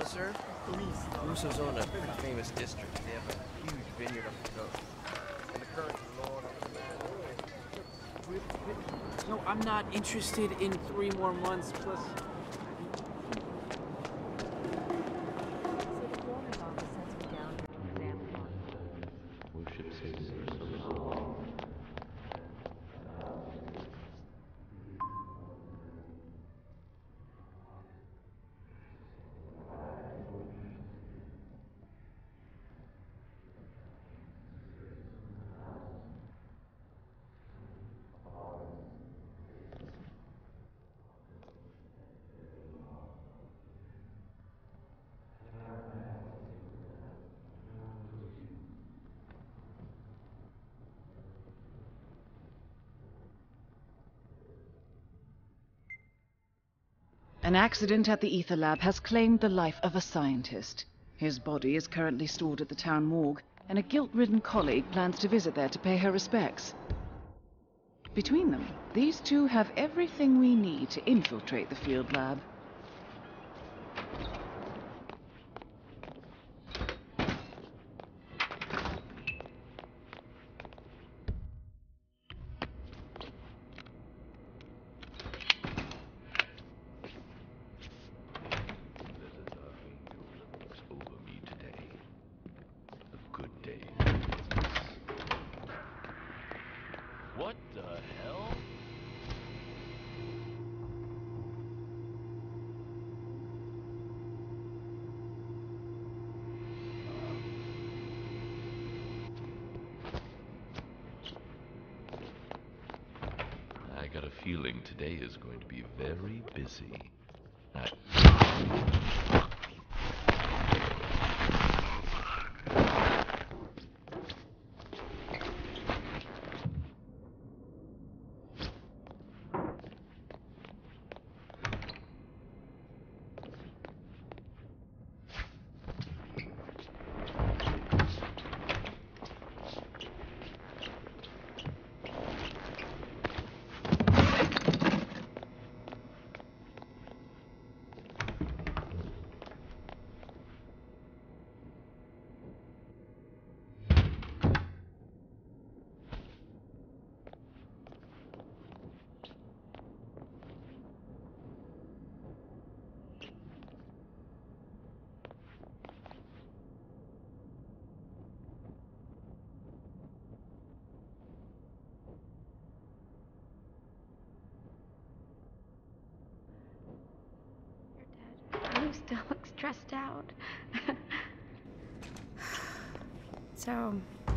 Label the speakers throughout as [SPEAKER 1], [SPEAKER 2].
[SPEAKER 1] sir? Caruso's own a pretty famous district. They have a huge vineyard up the coast. And the current lord of the man.
[SPEAKER 2] No, I'm not interested in 3 more months, plus...
[SPEAKER 3] An accident at the Ether Lab has claimed the life of a scientist. His body is currently stored at the town morgue, and a guilt-ridden colleague plans to visit there to pay her respects. Between them, these two have everything we need to infiltrate the field lab.
[SPEAKER 4] What the hell? I got a feeling today is going to be very busy.
[SPEAKER 5] You still look stressed out. So...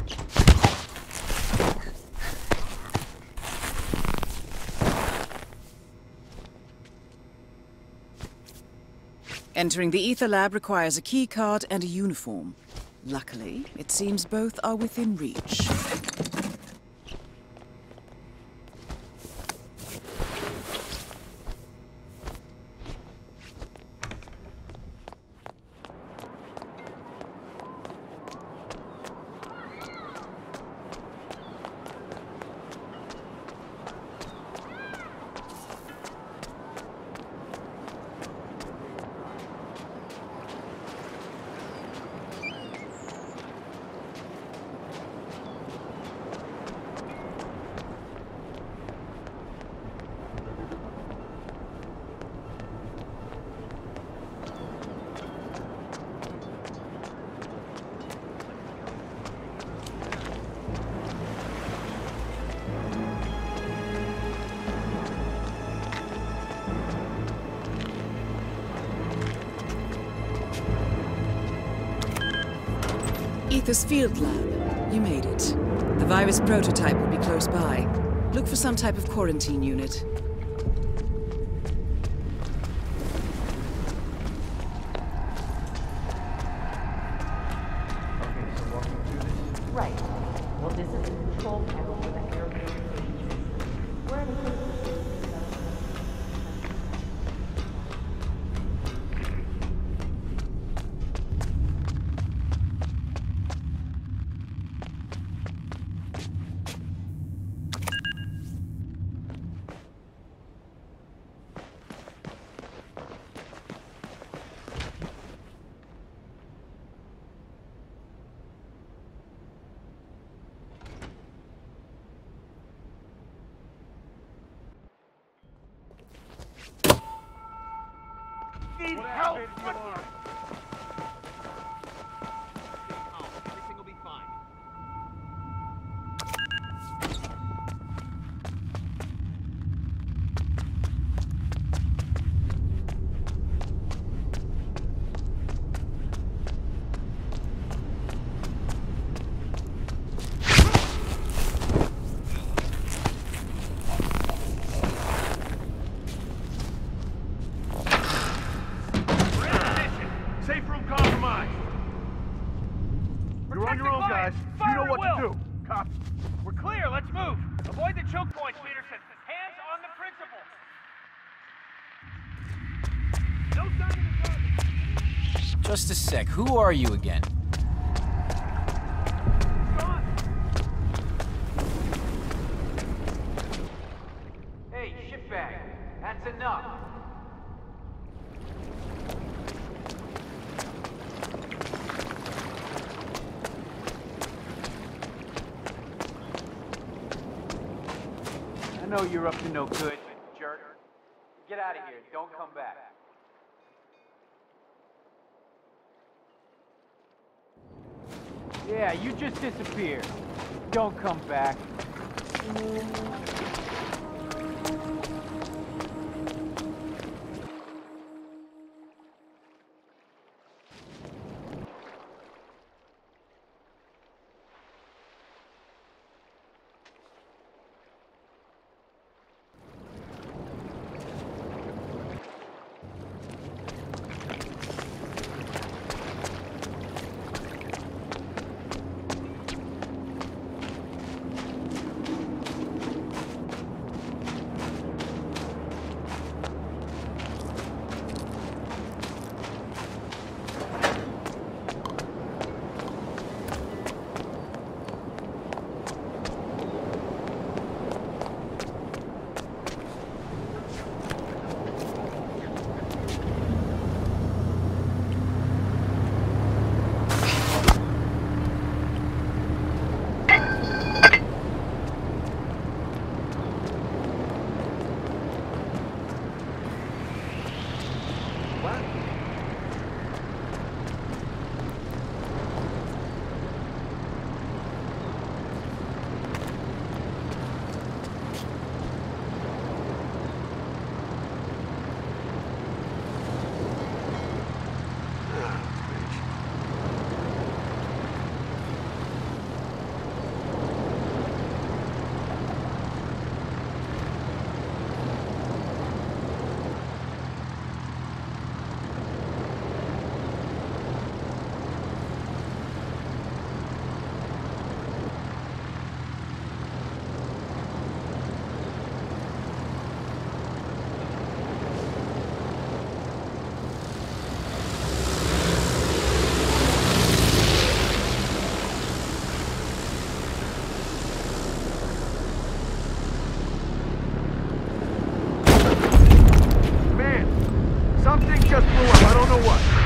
[SPEAKER 3] Entering the Ether Lab requires a key card and a uniform. Luckily, it seems both are within reach. Ether's field lab. You made it. The virus prototype will be close by. Look for some type of quarantine unit.
[SPEAKER 6] Right. Well, this is the control panel for the air purification system. We're in a
[SPEAKER 7] activated the alarm.
[SPEAKER 2] Everything will be fine.
[SPEAKER 7] Safe room compromised. You're on your own, guys. You know what to do. Copy.
[SPEAKER 8] We're clear. Let's move. Avoid the choke points, Peterson. Hands on the principal. No sign of the target.
[SPEAKER 2] Just a sec. Who are you again?
[SPEAKER 8] Hey, shitbag. That's enough. I know you're up to no good, jerk. Get out of here. Don't come back. Yeah, you just disappeared. Don't come back.
[SPEAKER 7] Something just blew up. I don't know what.